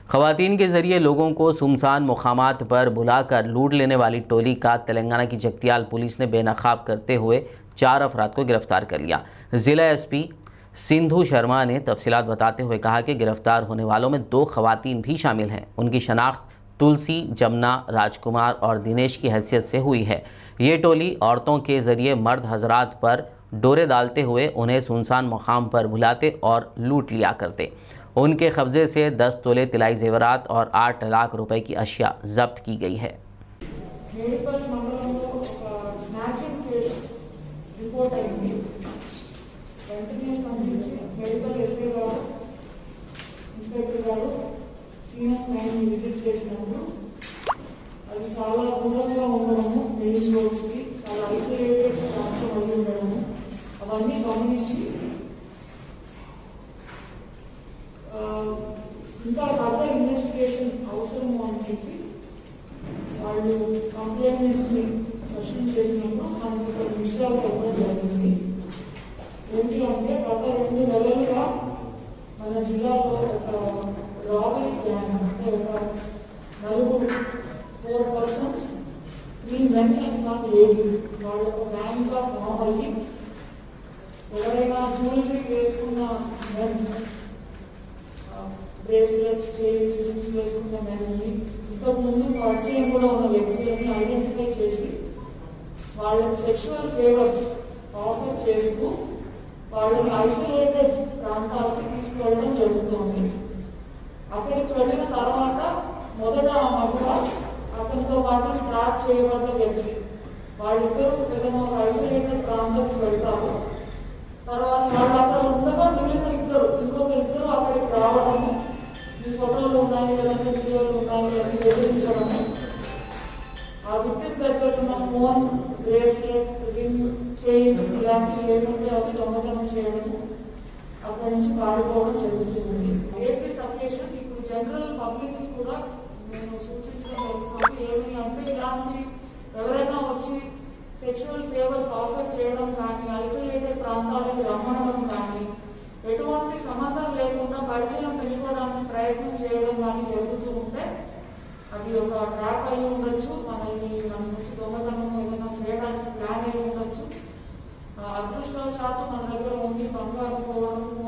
खवातीन के जरिए लोगों को सुमसान मुकामात पर बुलाकर लूट लेने वाली टोली का तेलंगाना की जगतियाल पुलिस ने बेनकाब करते हुए 4 अफराद को गिरफ्तार कर लिया। ज़िला एसपी सिंधु शर्मा ने तफसीलात बताते हुए कहा कि गिरफ्तार होने वालों में 2 खवातीन भी शामिल हैं। उनकी शनाख्त तुलसी, जमुना, राजकुमार और दिनेश की हैसियत से हुई है। ये टोली औरतों के जरिए मर्द हजरात पर डोरे डालते हुए उन्हें सुनसान मुकाम पर बुलाते और लूट लिया करते। उनके कब्जे से 10 तोले तिलाई जेवरात और 8 लाख रुपए की अशिया जब्त की गई है। ఇంకా పెద్ద ఇన్వెస్టిగేషన్ అవసరం అని చెప్పి వాళ్ళు కంప్లైంట్ని క్వశ్చన్ చేసినప్పుడు మనకి కొన్ని విషయాలు ఇవ్వడం జరిగింది. ఏంటి అంటే గత 2 నెలలుగా మన జిల్లాలో ఒక రాబరీ గ్యాంగ్ అంటే ఒక 4 పర్సన్స్ 3 men and 1 lady వాళ్ళ ఒక గ్యాంగ్గా ఫామ్ అయ్యి ఎవరైనా జ్యువెలరీ వేసుకున్న మెన్ బ్రేస్లెట్స్, చైన్స్, రింగ్స్ వేసుకున్న మెన్ని ఇంతకుముందు పరిచయం కూడా ఉన్న వ్యక్తులని ఐడెంటిఫై చేసి వాళ్ళని సెక్షువల్ ఫేవర్స్ ఆఫర్ చేస్తూ వాళ్ళని ఐసోలేటెడ్ ప్రాంతాలకి తీసుకెళ్ళడం జరుగుతుంది. అక్కడికి వెళ్ళిన తర్వాత మొదట ఆ మహిళ అతనితో పాటు ట్రాక్ చేయబడ్డ వ్యక్తి వాళ్ళిద్దరూ ఏదైనా ఒక ఐసోలేటెడ్ ప్రాంతానికి వెళ్తారు. తర్వాత వాళ్ళు అక్కడ ఉండగా మిగిలిన ఇంకొక ఇద్దరు అక్కడికి రావడము, ఈ ఫోటోలు ఉన్నాయి అవన్నీ వీడియోలు ఉన్నాయి అని బెదిరించడము, ఆ విక్టిమ్ దగ్గర ఉన్న ఫోన్, బ్రేస్లెట్, రింగ్, చైన్ ఇలాంటివి ఏముంటే అవి దొంగతనం చేయడము, అక్కడి నుంచి పారిపోవడం జరుగుతుంది. ఏపీ సబ్స్టేషన్ ఇప్పుడు జనరల్ పబ్లిక్ కూడా నేను సూచించడం జరుగుతుంది. ఏమి అంటే ఇలాంటి ఎవరైనా వచ్చి సెక్షువల్ ఫేవర్స్ ఆఫర్ చేయడం కానీ, ఐసోలేటెడ్ ప్రాంతాలకు రమ్మడం కానీ, ఎటువంటి సంబంధం లేకుండా పరిచయం పెంచుకోవడానికి ప్రయత్నం చేయడం కానీ జరుగుతూ ఉంటే అది ఒక ట్రాప్ అయి ఉండొచ్చు. మన నుంచి దొంగతనం ఏదైనా చేయడానికి ప్లాన్ అయి ఉండొచ్చు. అదృష్టవశాత్తు మన దగ్గర ఉండి బంగారు పోవడం